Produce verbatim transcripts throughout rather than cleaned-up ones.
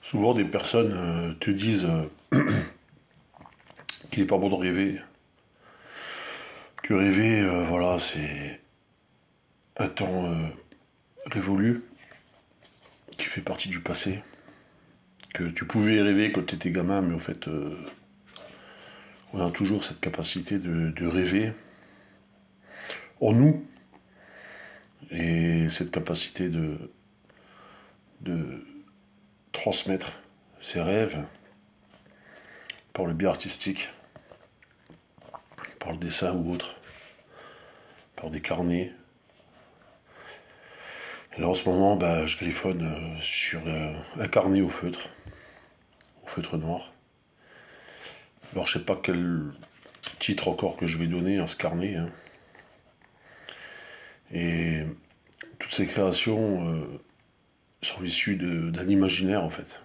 Souvent, des personnes euh, te disent euh, qu'il n'est pas bon de rêver. Que rêver, euh, voilà, c'est un temps euh, révolu qui fait partie du passé. Que tu pouvais rêver quand tu étais gamin, mais en fait, euh, on a toujours cette capacité de, de rêver en nous. Et cette capacité de, de transmettre ses rêves par le biais artistique, par le dessin ou autre, par des carnets. Et là en ce moment, bah, je griffonne euh, sur euh, un carnet au feutre, au feutre noir. Alors je sais pas quel titre encore que je vais donner à ce carnet, hein. Et toutes ces créations euh, sont issues d'un imaginaire en fait.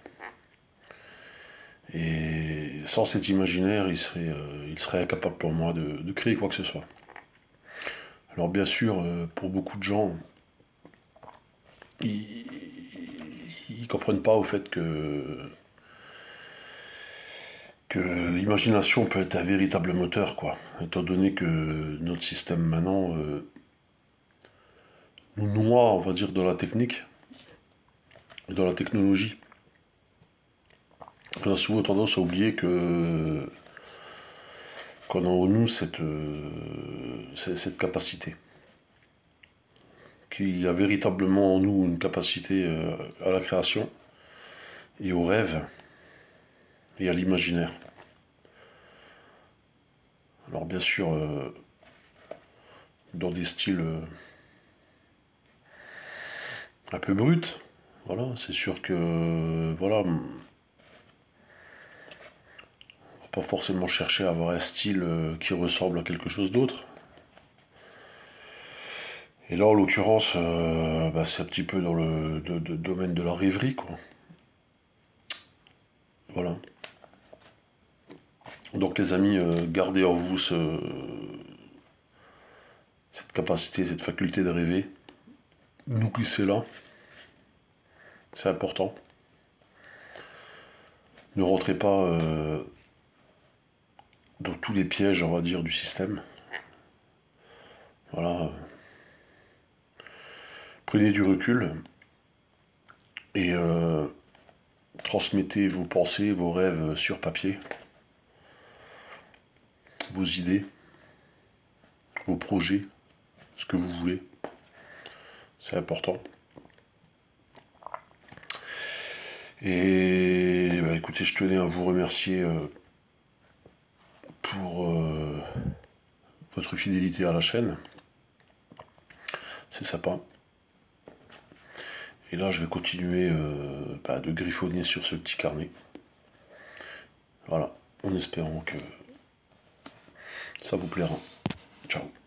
Et sans cet imaginaire, il serait, euh, il serait incapable pour moi de, de créer quoi que ce soit. Alors bien sûr, euh, pour beaucoup de gens, ils, ils comprennent pas au fait que, que l'imagination peut être un véritable moteur, quoi. Étant donné que notre système maintenant euh, nous noie, on va dire, dans la technique, dans la technologie. On a souvent tendance à oublier que qu'on a en nous cette, euh, cette capacité. Qu'il y a véritablement en nous une capacité euh, à la création et au rêve et à l'imaginaire. Alors bien sûr, euh, dans des styles euh, un peu bruts, voilà, c'est sûr que euh, voilà, on va pas forcément chercher à avoir un style euh, qui ressemble à quelque chose d'autre. Et là, en l'occurrence, euh, bah, c'est un petit peu dans le de, de, domaine de la rêverie, quoi. Voilà. Donc les amis, euh, gardez en vous ce, cette capacité, cette faculté de rêver. Nourrissez-la. C'est important. Ne rentrez pas euh, dans tous les pièges, on va dire, du système. Voilà. Prenez du recul et euh, transmettez vos pensées, vos rêves sur papier, vos idées, vos projets, ce que vous voulez. C'est important. Et bah, écoutez, je tenais à vous remercier euh, pour euh, votre fidélité à la chaîne. C'est sympa. Et là, je vais continuer euh, bah, de griffonner sur ce petit carnet. Voilà, en espérant que ça vous plaira. Ciao.